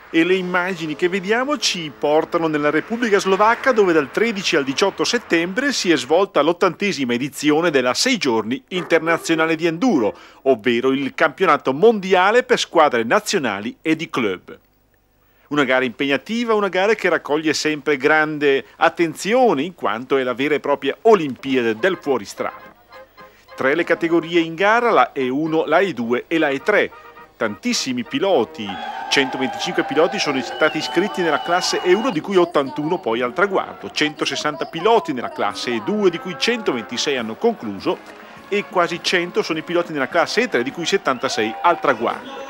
E le immagini che vediamo ci portano nella Repubblica Slovacca, dove dal 13 al 18 settembre si è svolta l'80ª edizione della 6 giorni internazionale di enduro, ovvero il campionato mondiale per squadre nazionali e di club. Una gara impegnativa, una gara che raccoglie sempre grande attenzione in quanto è la vera e propria Olimpiade del fuoristrada. 3 le categorie in gara, la E1, la E2 e la E3. Tantissimi piloti, 125 piloti sono stati iscritti nella classe E1, di cui 81 poi al traguardo, 160 piloti nella classe E2, di cui 126 hanno concluso, e quasi 100 sono i piloti nella classe E3, di cui 76 al traguardo.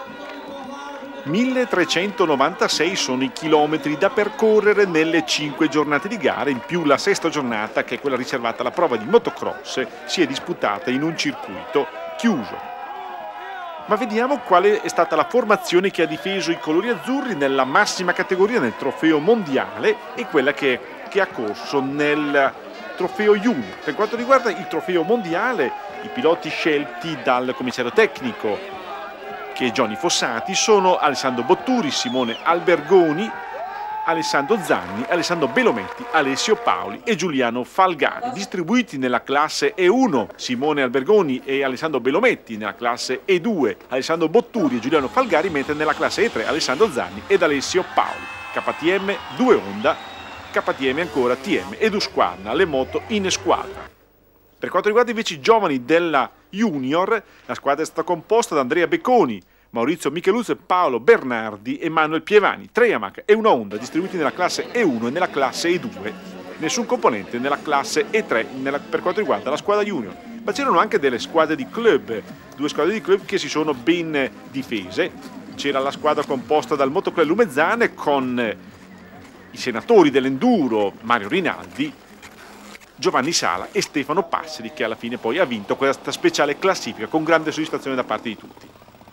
1396 sono i chilometri da percorrere nelle 5 giornate di gara, in più la 6ª giornata, che è quella riservata alla prova di motocross, si è disputata in un circuito chiuso. Ma vediamo quale è stata la formazione che ha difeso i colori azzurri nella massima categoria, nel trofeo mondiale, e quella che ha corso nel trofeo junior. Per quanto riguarda il trofeo mondiale, i piloti scelti dal commissario tecnico, che è Johnny Fossati, sono Alessandro Botturi, Simone Albergoni, Alessandro Zanni, Alessandro Belometti, Alessio Paoli e Giuliano Falgari. Distribuiti nella classe E1 Simone Albergoni e Alessandro Belometti, nella classe E2 Alessandro Botturi e Giuliano Falgari, mentre nella classe E3 Alessandro Zanni ed Alessio Paoli. KTM, 2 Honda, KTM ancora, TM ed Husqvarna, le moto in squadra. Per quanto riguarda invece i giovani della Junior, la squadra è stata composta da Andrea Becconi, Maurizio Micheluzzo, Paolo Bernardi e Manuel Pievani, 3 Yamaha e una Honda, distribuiti nella classe E1 e nella classe E2. Nessun componente nella classe E3 per quanto riguarda la squadra Junior. Ma c'erano anche delle squadre di club, 2 squadre di club che si sono ben difese. C'era la squadra composta dal Motoclub Lumezzane con i senatori dell'enduro Mario Rinaldi, Giovanni Sala e Stefano Passeri, che alla fine poi ha vinto questa speciale classifica con grande soddisfazione da parte di tutti.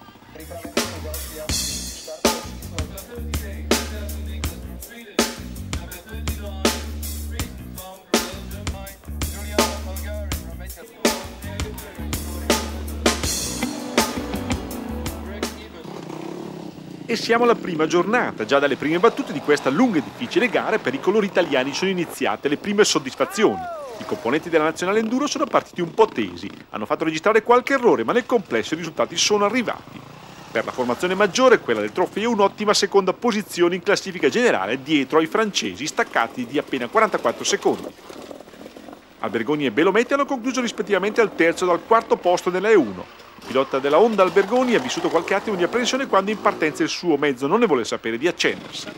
E siamo alla prima giornata. Già dalle prime battute di questa lunga e difficile gara per i colori italiani sono iniziate le prime soddisfazioni. I componenti della nazionale enduro sono partiti un po' tesi, hanno fatto registrare qualche errore, ma nel complesso i risultati sono arrivati. Per la formazione maggiore, quella del trofeo, un'ottima seconda posizione in classifica generale dietro ai francesi, staccati di appena 44 secondi. Albergoni e Belometti hanno concluso rispettivamente al terzo e al quarto posto nella E1. Il pilota della Honda Albergoni ha vissuto qualche attimo di apprensione quando in partenza il suo mezzo non ne vuole sapere di accendersi.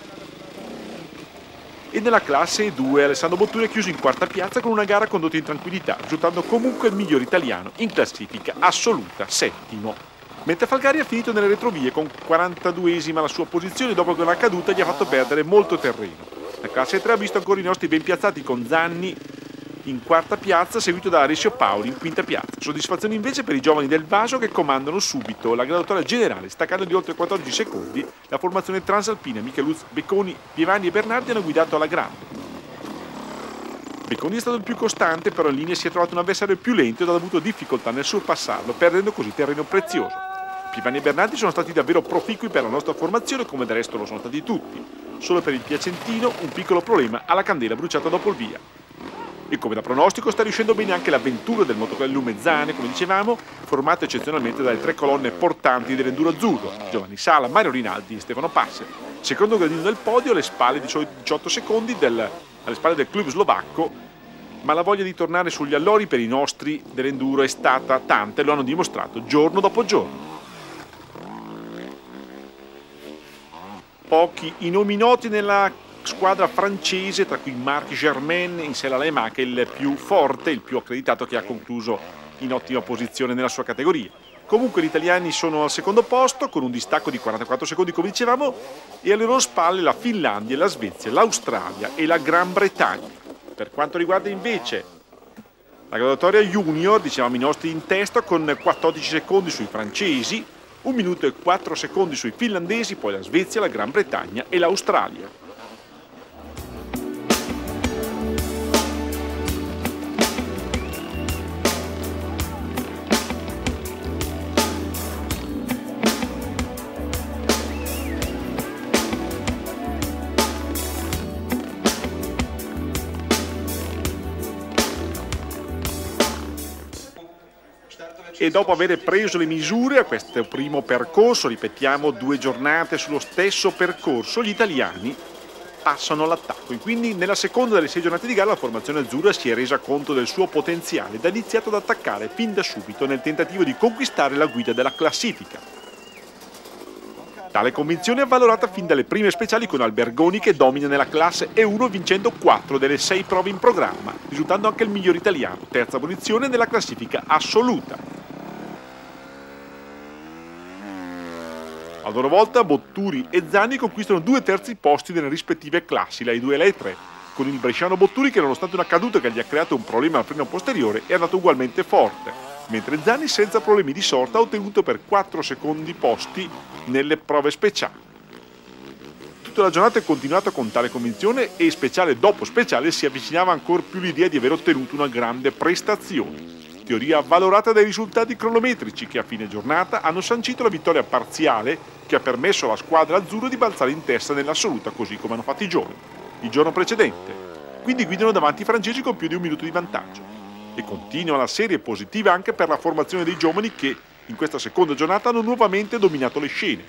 E nella classe E2 Alessandro Botturi è chiuso in quarta piazza con una gara condotta in tranquillità, risultando comunque il miglior italiano in classifica assoluta, 7º. Mentre Falgari ha finito nelle retrovie con 42esima la sua posizione dopo che una caduta gli ha fatto perdere molto terreno. La classe 3 ha visto ancora i nostri ben piazzati con Zanni in quarta piazza, seguito da Alessio Paoli in quinta piazza. Soddisfazione invece per i giovani del Vaso che comandano subito la graduatoria generale, staccando di oltre 14 secondi la formazione transalpina. Micheluzzo, Becconi, Pievani e Bernardi hanno guidato alla grande. Becconi è stato il più costante, però in linea si è trovato un avversario più lento ed ha avuto difficoltà nel sorpassarlo, perdendo così terreno prezioso. Pievani e Bernardi sono stati davvero proficui per la nostra formazione, come del resto lo sono stati tutti. Solo per il piacentino un piccolo problema alla candela bruciata dopo il via. E come da pronostico sta riuscendo bene anche l'avventura del Motoclub Lumezzane, come dicevamo, formato eccezionalmente dalle 3 colonne portanti dell'enduro azzurro, Giovanni Sala, Mario Rinaldi e Stefano Passeri. Secondo gradino del podio, alle spalle di soli 18 secondi alle spalle del club slovacco, ma la voglia di tornare sugli allori per i nostri dell'enduro è stata tanta e lo hanno dimostrato giorno dopo giorno. Pochi i nomi noti nella squadra francese, tra cui Marc Germain in sella alla Yamaha, che è il più forte, il più accreditato, che ha concluso in ottima posizione nella sua categoria. Comunque gli italiani sono al secondo posto con un distacco di 44 secondi, come dicevamo, e alle loro spalle la Finlandia, la Svezia, l'Australia e la Gran Bretagna. Per quanto riguarda invece la graduatoria junior, dicevamo i nostri in testa con 14 secondi sui francesi, 1 minuto e 4 secondi sui finlandesi, poi la Svezia, la Gran Bretagna e l'Australia. E dopo aver preso le misure a questo primo percorso, ripetiamo 2 giornate sullo stesso percorso, gli italiani passano all'attacco. E quindi nella seconda delle 6 giornate di gara la formazione azzurra si è resa conto del suo potenziale ed ha iniziato ad attaccare fin da subito nel tentativo di conquistare la guida della classifica. Tale convinzione è avvalorata fin dalle prime speciali con Albergoni che domina nella classe E1 vincendo 4 delle 6 prove in programma, risultando anche il miglior italiano, terza posizione nella classifica assoluta. A loro volta Botturi e Zanni conquistano 2 terzi posti nelle rispettive classi, la E2 e la E3, con il bresciano Botturi che nonostante una caduta che gli ha creato un problema al freno posteriore è andato ugualmente forte, mentre Zanni senza problemi di sorta ha ottenuto per 4 secondi posti nelle prove speciali. Tutta la giornata è continuata con tale convinzione e speciale dopo speciale si avvicinava ancora più l'idea di aver ottenuto una grande prestazione. Teoria avvalorata dai risultati cronometrici che a fine giornata hanno sancito la vittoria parziale che ha permesso alla squadra azzurra di balzare in testa nell'assoluta così come hanno fatto i giovani il giorno precedente. Quindi guidano davanti i francesi con più di 1 minuto di vantaggio. E continua la serie positiva anche per la formazione dei giovani che in questa seconda giornata hanno nuovamente dominato le scene.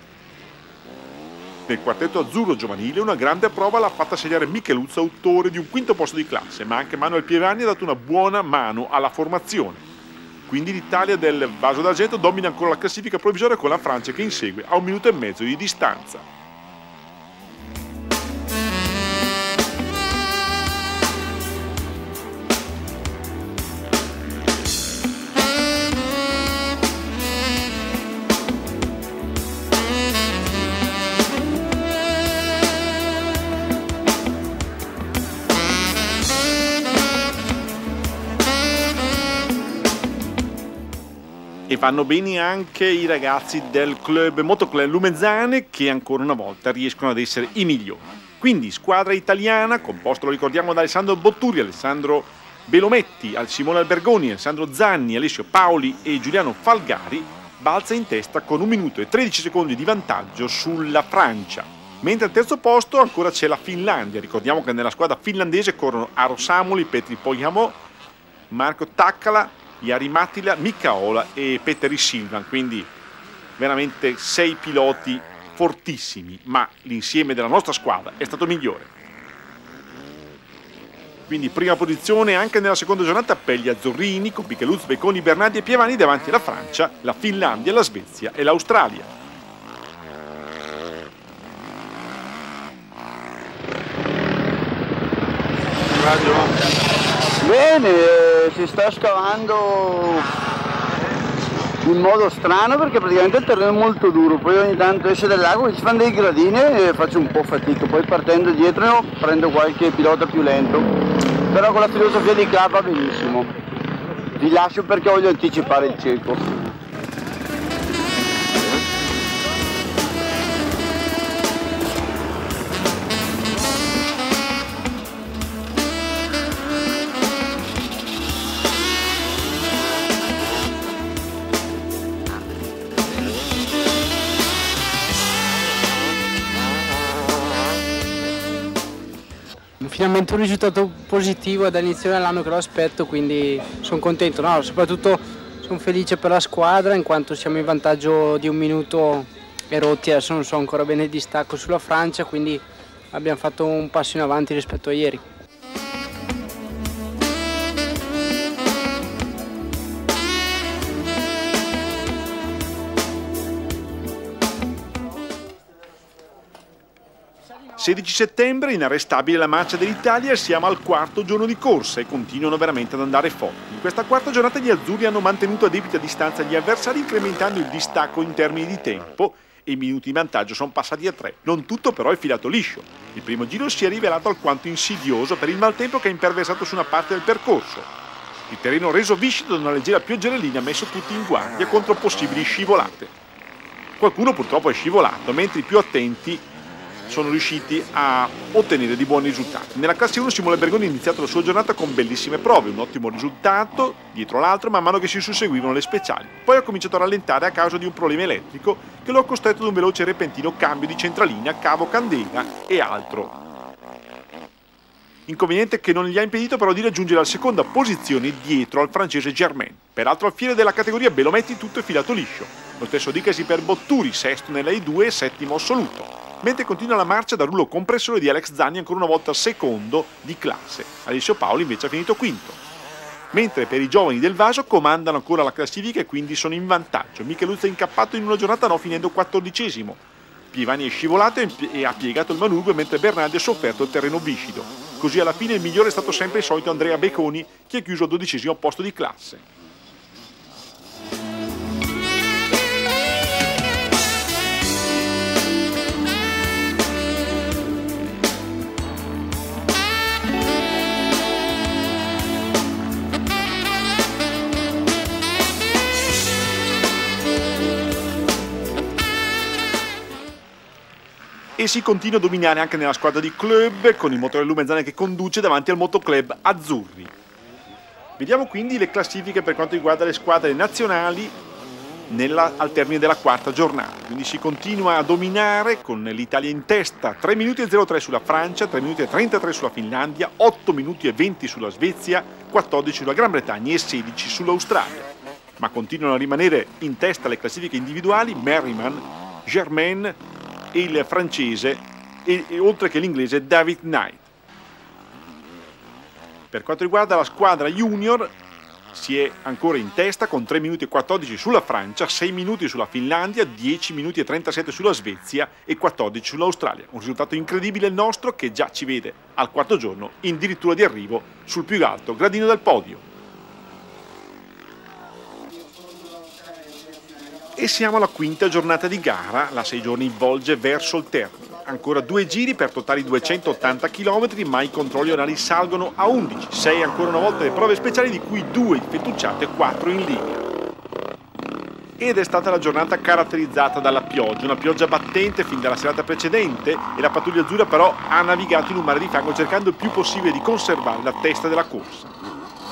Nel quartetto azzurro giovanile una grande prova l'ha fatta segnare Micheluzzo, autore di un 5° posto di classe, ma anche Manuel Pievani ha dato una buona mano alla formazione. Quindi l'Italia del Vaso d'Argento domina ancora la classifica provvisoria con la Francia che insegue a 1 minuto e mezzo di distanza. E vanno bene anche i ragazzi del club Motoclub Lumezzane che ancora una volta riescono ad essere i migliori. Quindi squadra italiana composta, lo ricordiamo, da Alessandro Botturi, Alessandro Belometti, Simone Albergoni, Alessandro Zanni, Alessio Paoli e Giuliano Falgari, balza in testa con 1 minuto e 13 secondi di vantaggio sulla Francia. Mentre al terzo posto ancora c'è la Finlandia. Ricordiamo che nella squadra finlandese corrono Aro Samuli, Petri Pojamo, Marco Taccala, Jari Mattila, Mikaola e Petteri Silvan, quindi veramente 6 piloti fortissimi, ma l'insieme della nostra squadra è stato migliore. Quindi prima posizione anche nella seconda giornata per gli azzurrini con Micheluzzo, Becconi, Bernardi e Pievani davanti alla Francia, la Finlandia, la Svezia e l'Australia. Bene, si sta scavando in modo strano perché praticamente il terreno è molto duro, poi ogni tanto esce dal lago e ci fanno dei gradini e faccio un po' fatica, poi partendo dietro prendo qualche pilota più lento, però con la filosofia di K va benissimo. Vi lascio perché voglio anticipare il cieco. Finalmente un risultato positivo dall'inizio dell'anno che lo aspetto, quindi sono contento, no, soprattutto sono felice per la squadra in quanto siamo in vantaggio di 1 minuto e rotti, adesso non so ancora bene il distacco sulla Francia, quindi abbiamo fatto un passo in avanti rispetto a ieri. Il 16 settembre, inarrestabile la marcia dell'Italia, siamo al 4° giorno di corsa e continuano veramente ad andare forti. In questa 4ª giornata gli azzurri hanno mantenuto a debita distanza gli avversari incrementando il distacco in termini di tempo e i minuti di vantaggio sono passati a 3. Non tutto però è filato liscio. Il primo giro si è rivelato alquanto insidioso per il maltempo che ha imperversato su una parte del percorso. Il terreno reso viscido da una leggera pioggerellina ha messo tutti in guardia contro possibili scivolate. Qualcuno purtroppo è scivolato, mentre i più attenti sono riusciti a ottenere di buoni risultati. Nella classe 1 Simone Albergoni ha iniziato la sua giornata con bellissime prove, un ottimo risultato dietro l'altro man mano che si susseguivano le speciali. Poi ha cominciato a rallentare a causa di un problema elettrico che lo ha costretto ad un veloce e repentino cambio di centralinea, cavo candela e altro. Inconveniente che non gli ha impedito però di raggiungere la seconda posizione dietro al francese Germain. Peraltro al fiere della categoria Belometti tutto è filato liscio. Lo stesso dicasi per Botturi, sesto nella I2 e settimo assoluto. Mentre continua la marcia da rullo compressore di Alex Zani, ancora una volta secondo di classe. Alessio Paoli invece ha finito quinto. Mentre per i giovani del Vaso comandano ancora la classifica e quindi sono in vantaggio. Micheluzzi è incappato in una giornata no, finendo 14esimo. Pievani è scivolato e ha piegato il manubrio, mentre Bernardi ha sofferto il terreno viscido. Così alla fine il migliore è stato sempre il solito Andrea Becconi, che ha chiuso al 12esimo posto di classe. E si continua a dominare anche nella squadra di club, con il Motorello Lumezzane che conduce davanti al Motoclub Azzurri. Vediamo quindi le classifiche per quanto riguarda le squadre nazionali al termine della quarta giornata. Quindi si continua a dominare con l'Italia in testa, 3 minuti e 03 sulla Francia, 3 minuti e 33 sulla Finlandia, 8 minuti e 20 sulla Svezia, 14 sulla Gran Bretagna e 16 sull'Australia. Ma continuano a rimanere in testa le classifiche individuali Merriman, Germain e il francese e oltre che l'inglese David Knight. Per quanto riguarda la squadra junior si è ancora in testa con 3 minuti e 14 sulla Francia, 6 minuti sulla Finlandia, 10 minuti e 37 sulla Svezia e 14 sull'Australia. Un risultato incredibile il nostro che già ci vede al quarto giorno addirittura di arrivo sul più alto gradino del podio. E siamo alla quinta giornata di gara, la 6 giorni volge verso il termine. Ancora 2 giri per totali 280 km, ma i controlli orari salgono a 11, 6 ancora una volta le prove speciali, di cui 2 fettucciate e 4 in linea. Ed è stata la giornata caratterizzata dalla pioggia, una pioggia battente fin dalla serata precedente, e la pattuglia azzurra però ha navigato in un mare di fango cercando il più possibile di conservare la testa della corsa.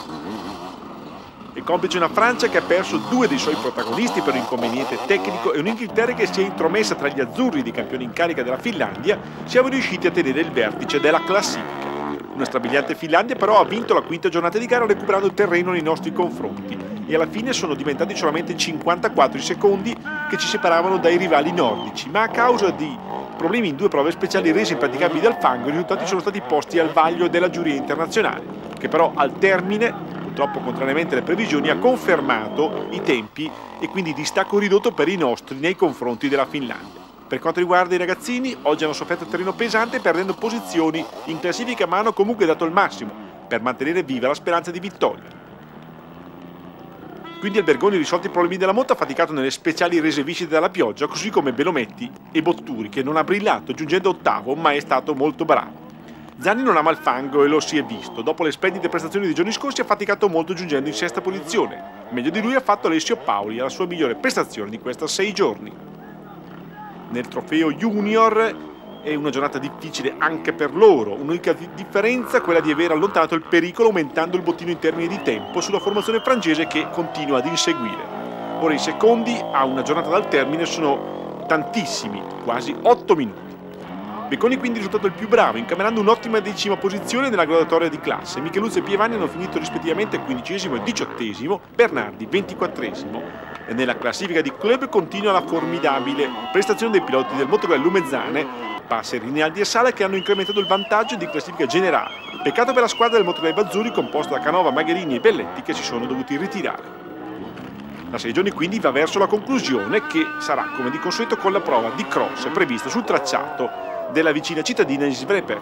È complice una Francia che ha perso 2 dei suoi protagonisti per un inconveniente tecnico e un'Inghilterra che si è intromessa tra gli azzurri di campioni in carica della Finlandia. Siamo riusciti a tenere il vertice della classifica. Una strabiliante Finlandia però ha vinto la quinta giornata di gara recuperando terreno nei nostri confronti e alla fine sono diventati solamente 54 i secondi che ci separavano dai rivali nordici, ma a causa di problemi in 2 prove speciali rese impraticabili dal fango i risultati sono stati posti al vaglio della giuria internazionale, che però al termine, purtroppo contrariamente alle previsioni, ha confermato i tempi e quindi distacco ridotto per i nostri nei confronti della Finlandia. Per quanto riguarda i ragazzini, oggi hanno sofferto terreno pesante perdendo posizioni in classifica, ma hanno comunque dato il massimo per mantenere viva la speranza di vittoria. Quindi Albergoni ha risolto i problemi della moto, ha faticato nelle speciali rese viscide dalla pioggia, così come Belometti e Botturi, che non ha brillato giungendo ottavo, ma è stato molto bravo. Zani non ama il fango e lo si è visto. Dopo le splendide prestazioni dei giorni scorsi ha faticato molto giungendo in sesta posizione. Meglio di lui ha fatto Alessio Paoli, alla sua migliore prestazione di questa 6 giorni. Nel trofeo junior è una giornata difficile anche per loro. Un'unica differenza è quella di aver allontanato il pericolo aumentando il bottino in termini di tempo sulla formazione francese che continua ad inseguire. Ora i secondi a una giornata dal termine sono tantissimi, quasi 8 minuti. Becconi quindi è risultato il più bravo, incamerando un'ottima 10ª posizione nella graduatoria di classe. Micheluzzi e Pievani hanno finito rispettivamente 15esimo e 18esimo, Bernardi 24esimo. E nella classifica di club continua la formidabile prestazione dei piloti del Motoclub Lumezzane, Passer, Rinaldi e Sala, che hanno incrementato il vantaggio di classifica generale. Peccato per la squadra del Motoclub Azzurri composta da Canova, Magherini e Belletti, che si sono dovuti ritirare. La 6 giorni quindi va verso la conclusione, che sarà come di consueto con la prova di cross prevista sul tracciato della vicina cittadina di Svepek.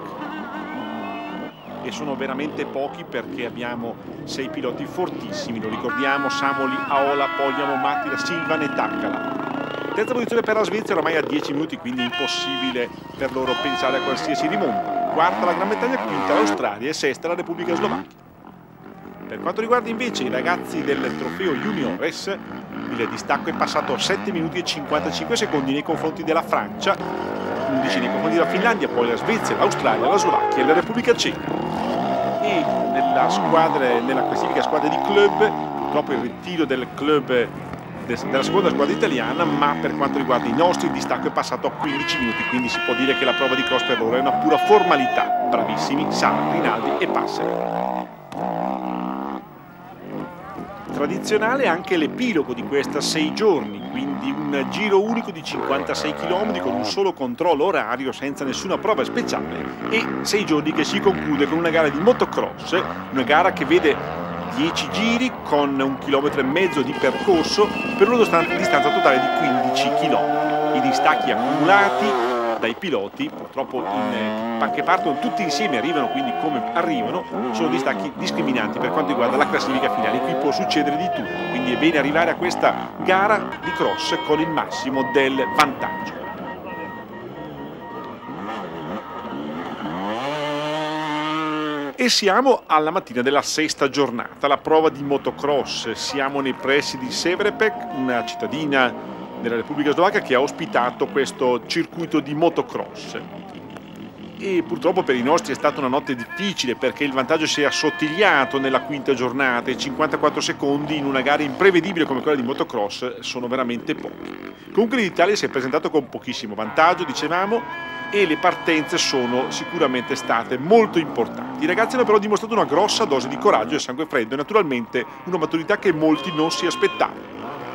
E sono veramente pochi perché abbiamo 6 piloti fortissimi, lo ricordiamo: Samoli, Aola, Pogliamo, Mattila, Silvan e Taccala. Terza posizione per la Svezia, oramai a 10 minuti, quindi impossibile per loro pensare a qualsiasi rimonta. Quarta la Gran Bretagna, quinta l'Australia e sesta la Repubblica Slovacchia. Per quanto riguarda invece i ragazzi del trofeo Juniores, il distacco è passato a 7 minuti e 55 secondi nei confronti della Francia, 11 nei confronti della Finlandia, poi la Svezia, l'Australia, la Slovacchia e la Repubblica Ceca. E nella classifica squadre di club, purtroppo il ritiro del club della seconda squadra italiana, ma per quanto riguarda i nostri il distacco è passato a 15 minuti, quindi si può dire che la prova di cross per loro è una pura formalità. Bravissimi Sala, Rinaldi e Passer. tradizionale anche l'epilogo di questa 6 giorni, quindi un giro unico di 56 km con un solo controllo orario senza nessuna prova speciale e 6 giorni che si conclude con una gara di motocross, una gara che vede 10 giri con 1,5 km di percorso per una distanza totale di 15 km. I distacchi accumulati dai piloti, purtroppo che partono tutti insieme, arrivano quindi come arrivano, sono distacchi discriminanti per quanto riguarda la classifica finale. Qui può succedere di tutto, quindi è bene arrivare a questa gara di cross con il massimo del vantaggio. E siamo alla mattina della 6ª giornata, la prova di motocross. Siamo nei pressi di Severepec, una cittadina della Repubblica Slovacca che ha ospitato questo circuito di motocross. E purtroppo per i nostri è stata una notte difficile perché il vantaggio si è assottigliato nella 5ª giornata e 54 secondi in una gara imprevedibile come quella di motocross sono veramente pochi. Comunque l'Italia si è presentato con pochissimo vantaggio, dicevamo, e le partenze sono sicuramente state molto importanti. I ragazzi hanno però dimostrato una grossa dose di coraggio e sangue freddo e naturalmente una maturità che molti non si aspettavano.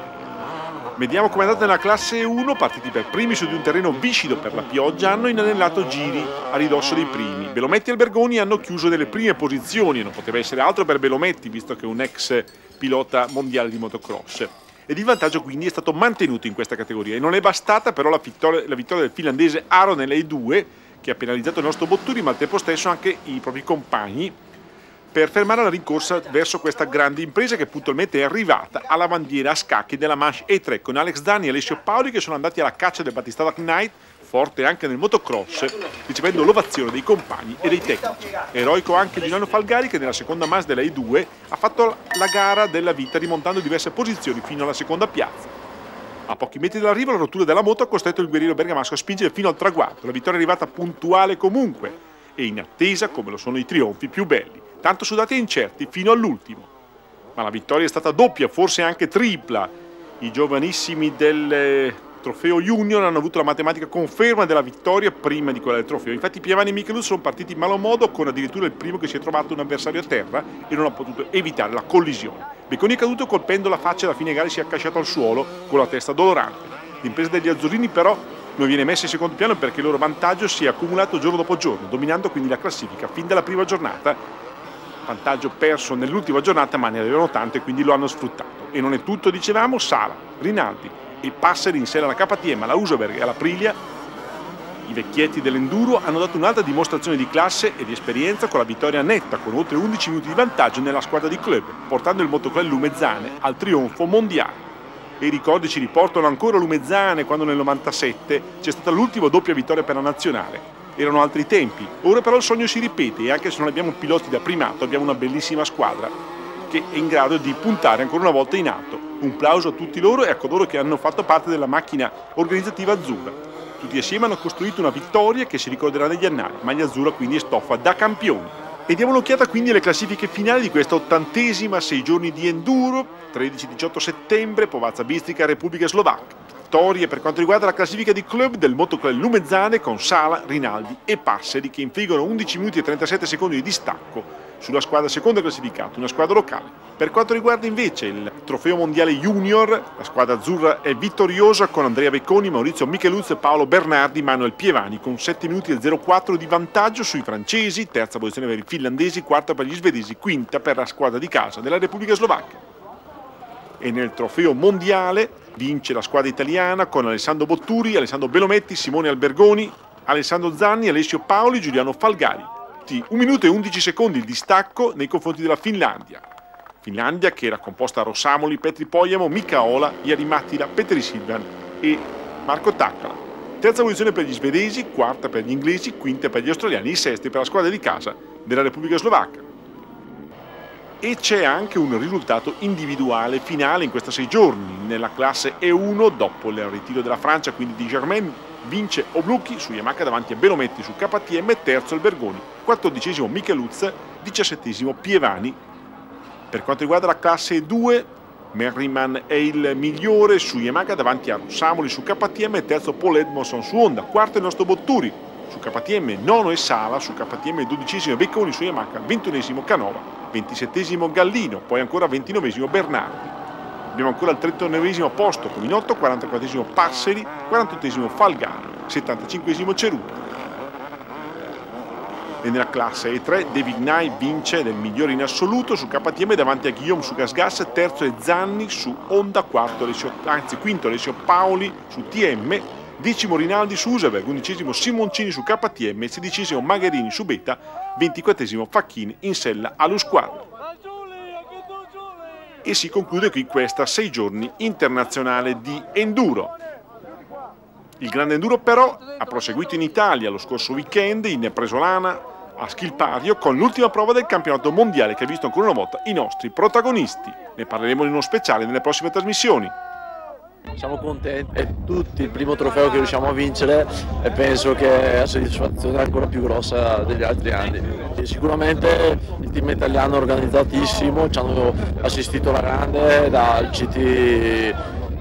Vediamo come è andata nella classe 1, partiti per primi su di un terreno viscido per la pioggia, hanno inanellato giri a ridosso dei primi. Belometti e Albergoni hanno chiuso nelle prime posizioni, non poteva essere altro per Belometti visto che è un ex pilota mondiale di motocross. Ed il vantaggio quindi è stato mantenuto in questa categoria e non è bastata però la vittoria del finlandese Aronen E2 che ha penalizzato il nostro Botturi ma al tempo stesso anche i propri compagni per fermare la rincorsa verso questa grande impresa che puntualmente è arrivata alla bandiera a scacchi della Manche E3 con Alex Dani e Alessio Paoli che sono andati alla caccia del Battistella Knight, forte anche nel motocross, ricevendo l'ovazione dei compagni e dei tecnici. Eroico anche Giuliano Falgari che nella seconda manche della E2 ha fatto la gara della vita rimontando diverse posizioni fino alla seconda piazza. A pochi metri dall'arrivo la rottura della moto ha costretto il guerriero bergamasco a spingere fino al traguardo. La vittoria è arrivata puntuale comunque e in attesa come lo sono i trionfi più belli, tanto sudati e incerti fino all'ultimo. Ma la vittoria è stata doppia, forse anche tripla. I giovanissimi del trofeo junior hanno avuto la matematica conferma della vittoria prima di quella del trofeo. Infatti Pievani e Michelus sono partiti in malo modo con addirittura il primo che si è trovato un avversario a terra e non ha potuto evitare la collisione. Becconi è caduto colpendo la faccia e alla fine gara si è accasciato al suolo con la testa dolorante. L'impresa degli azzurrini però non viene messa in secondo piano perché il loro vantaggio si è accumulato giorno dopo giorno, dominando quindi la classifica fin dalla prima giornata. Vantaggio perso nell'ultima giornata ma ne avevano tante quindi lo hanno sfruttato. E non è tutto, dicevamo, Sala, Rinaldi e Passeri in sella alla KTM, alla Usoberg e alla Aprilia. I vecchietti dell'enduro hanno dato un'altra dimostrazione di classe e di esperienza con la vittoria netta con oltre 11 minuti di vantaggio nella squadra di club, portando il motoclub Lumezzane al trionfo mondiale. E i ricordi ci riportano ancora Lumezzane quando nel 97 c'è stata l'ultima doppia vittoria per la nazionale. Erano altri tempi, ora però il sogno si ripete e anche se non abbiamo piloti da primato abbiamo una bellissima squadra che è in grado di puntare ancora una volta in alto. Un plauso a tutti loro e a coloro che hanno fatto parte della macchina organizzativa azzurra. Tutti assieme hanno costruito una vittoria che si ricorderà negli annali, maglia azzurra quindi è stoffa da campioni. E diamo un'occhiata quindi alle classifiche finali di questa 80ª 6 giorni di enduro, 13-18 settembre, Povazza Bistrica, Repubblica Slovacca. Vittorie per quanto riguarda la classifica di club del motoclub Lumezzane con Sala, Rinaldi e Passeri che infliggono 11 minuti e 37 secondi di distacco sulla squadra seconda classificata, una squadra locale. Per quanto riguarda invece il trofeo mondiale junior, la squadra azzurra è vittoriosa con Andrea Becconi, Maurizio Micheluz, Paolo Bernardi, Manuel Pievani con 7 minuti e 04 di vantaggio sui francesi, terza posizione per i finlandesi, quarta per gli svedesi, quinta per la squadra di casa della Repubblica Slovacca. E nel trofeo mondiale vince la squadra italiana con Alessandro Botturi, Alessandro Belometti, Simone Albergoni, Alessandro Zanni, Alessio Paoli, Giuliano Falgari. 1 minuto e 11 secondi il distacco nei confronti della Finlandia. Finlandia che era composta da Rossamoli, Petri Pojamo, Mika Ola, Jari Mattila, Petteri Silvan e Marco Taccala. Terza posizione per gli svedesi, quarta per gli inglesi, quinta per gli australiani, i sesti per la squadra di casa della Repubblica Slovacca. E c'è anche un risultato individuale finale in questi 6 giorni. Nella classe E1, dopo il ritiro della Francia, quindi di Germain, vince Oblucchi su Yamaha davanti a Belometti su KTM, terzo Albergoni, 14° Micheluz, 17° Pievani. Per quanto riguarda la classe 2, Merriman è il migliore su Yamaha davanti a Rossamoli su KTM, terzo Paul Edmondson su Honda, quarto il nostro Botturi su KTM, nono e Sala su KTM, 12° Becconi su Yamaha, 21° Canova. 27esimo Gallino, poi ancora 29esimo Bernardi. Abbiamo ancora il 39esimo posto Cominotto, 44esimo Passeri, 48esimo Falgaro, 75esimo Cerutti. E nella classe E3 De Vignai vince del migliore in assoluto su KTM davanti a Guillaume su Gas, terzo e Zanni su Honda, quinto Alessio Paoli su TM, 10° Rinaldi su Usaberg, 11° Simoncini su KTM, 16° Magherini su Beta, 24esimo Facchini in sella allo squadro. E si conclude qui questa 6 giorni internazionale di enduro. Il grande enduro però ha proseguito in Italia lo scorso weekend in Presolana a Schilpario con l'ultima prova del campionato mondiale che ha visto ancora una volta i nostri protagonisti. Ne parleremo in uno speciale nelle prossime trasmissioni. Siamo contenti, è tutti il primo trofeo che riusciamo a vincere e penso che la soddisfazione è ancora più grossa degli altri anni. E sicuramente il team italiano è organizzatissimo, ci hanno assistito alla grande dal CT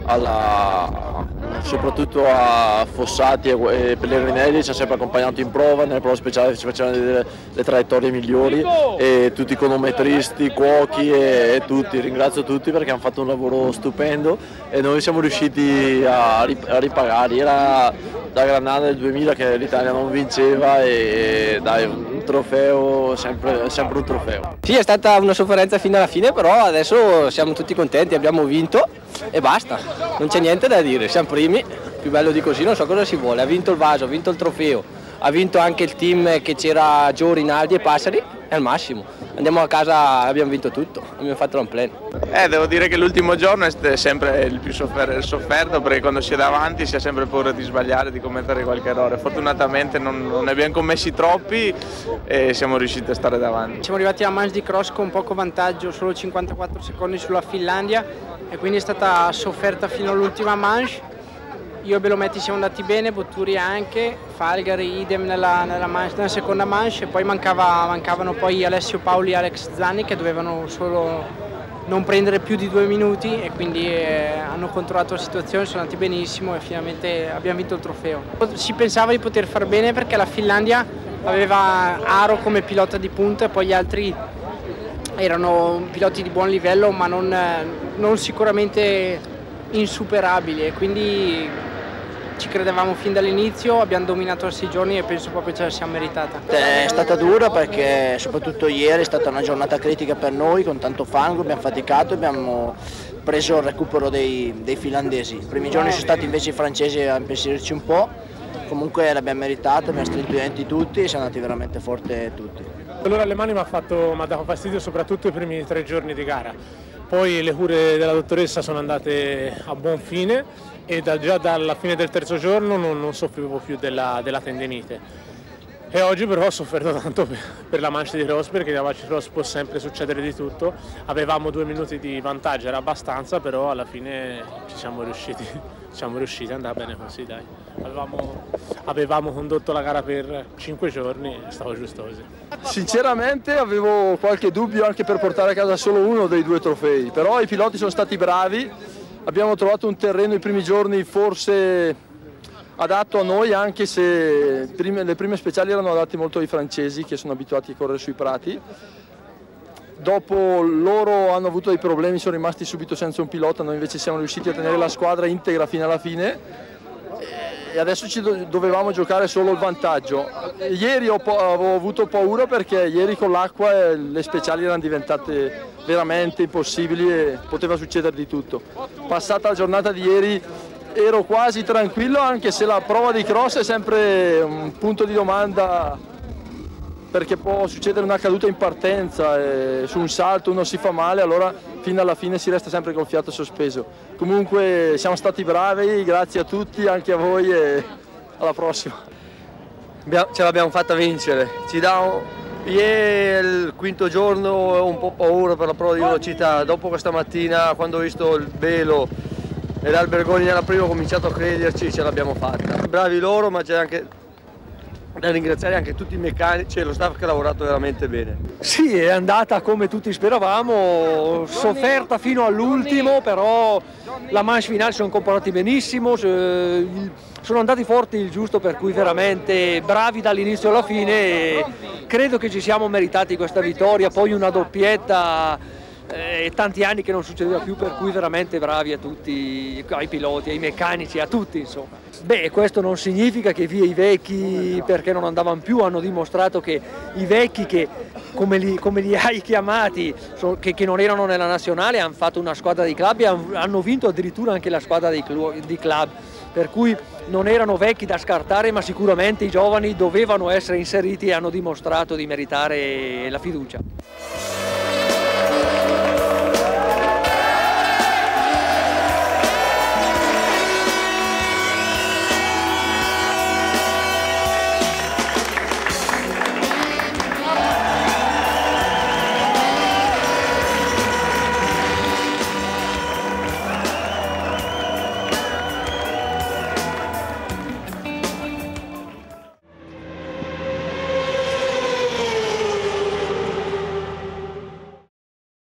soprattutto a Fossati e Pellegrinelli, ci ha sempre accompagnato in prova, nelle prove speciali ci facevano le traiettorie migliori e tutti i cronometristi, cuochi e tutti, ringrazio tutti perché hanno fatto un lavoro stupendo e noi siamo riusciti a ripagarli. Era da Granada del 2000 che l'Italia non vinceva e dai, un trofeo, sempre un trofeo. Sì, è stata una sofferenza fino alla fine, però adesso siamo tutti contenti, abbiamo vinto e basta, non c'è niente da dire, siamo primi, più bello di così non so cosa si vuole, ha vinto il vaso, ha vinto il trofeo, ha vinto anche il team che c'era Gio, Rinaldi e Passari, è al massimo, andiamo a casa, abbiamo vinto tutto, abbiamo fatto l'unplane. Devo dire che l'ultimo giorno è sempre il più sofferto perché quando si è davanti si ha sempre paura di sbagliare, di commettere qualche errore. Fortunatamente non ne abbiamo commessi troppi e siamo riusciti a stare davanti. Siamo arrivati a manche di cross con poco vantaggio, solo 54 secondi sulla Finlandia e quindi è stata sofferta fino all'ultima manche. Io e Belometti siamo andati bene, Botturi anche, Falgari idem nella seconda manche e poi mancavano poi Alessio Paoli e Alex Zanni che dovevano solo non prendere più di 2 minuti e quindi hanno controllato la situazione, sono andati benissimo e finalmente abbiamo vinto il trofeo. Si pensava di poter far bene perché la Finlandia aveva Aro come pilota di punta e poi gli altri erano piloti di buon livello ma non sicuramente insuperabili e quindi ci credevamo fin dall'inizio, abbiamo dominato i 6 giorni e penso proprio ce la siamo meritata. È stata dura perché soprattutto ieri è stata una giornata critica per noi con tanto fango, abbiamo faticato e abbiamo preso il recupero dei finlandesi. I primi giorni sono stati invece i francesi a impensierirci un po', comunque l'abbiamo meritata, abbiamo stretto i denti tutti e siamo andati veramente forte tutti. L'ora alle mani mi ha dato fastidio soprattutto i primi 3 giorni di gara, poi le cure della dottoressa sono andate a buon fine e già dalla fine del 3° giorno non soffrivo più della tendinite. E oggi però ho sofferto tanto per la manche di cross perché la manche di cross può sempre succedere di tutto. Avevamo 2 minuti di vantaggio, era abbastanza, però alla fine ci siamo riusciti, è andata bene così dai. Avevamo condotto la gara per 5 giorni e stavo giusto così. Sinceramente avevo qualche dubbio anche per portare a casa solo uno dei 2 trofei, però i piloti sono stati bravi, abbiamo trovato un terreno i primi giorni forse adatto a noi anche se le prime speciali erano adatte molto ai francesi che sono abituati a correre sui prati. Dopo loro hanno avuto dei problemi, sono rimasti subito senza un pilota, noi invece siamo riusciti a tenere la squadra integra fino alla fine e adesso ci dovevamo giocare solo il vantaggio. Ieri avevo avuto paura perché ieri con l'acqua le speciali erano diventate veramente impossibili e poteva succedere di tutto. Passata la giornata di ieri ero quasi tranquillo anche se la prova di cross è sempre un punto di domanda perché può succedere una caduta in partenza e su un salto uno si fa male, allora fino alla fine si resta sempre col fiato sospeso. Comunque siamo stati bravi, grazie a tutti, anche a voi e alla prossima. Ce l'abbiamo fatta vincere, ieri il 5° giorno ho un po' paura per la prova di velocità, dopo questa mattina quando ho visto il Belo e l'Albergoni nella prima ho cominciato a crederci, ce l'abbiamo fatta. Bravi loro ma c'è anche da ringraziare anche tutti i meccanici e lo staff che ha lavorato veramente bene. Sì, è andata come tutti speravamo, sofferta fino all'ultimo, però la manche finale sono comportati benissimo, sono andati forti il giusto, per cui veramente bravi dall'inizio alla fine e credo che ci siamo meritati questa vittoria, poi una doppietta. Tanti anni che non succedeva più, per cui veramente bravi a tutti, ai piloti, ai meccanici, a tutti insomma. Beh, questo non significa che via i vecchi perché non andavano più, hanno dimostrato che i vecchi, che come li hai chiamati, che non erano nella nazionale, hanno fatto una squadra di club e hanno vinto addirittura anche la squadra di club, per cui non erano vecchi da scartare, ma sicuramente i giovani dovevano essere inseriti e hanno dimostrato di meritare la fiducia.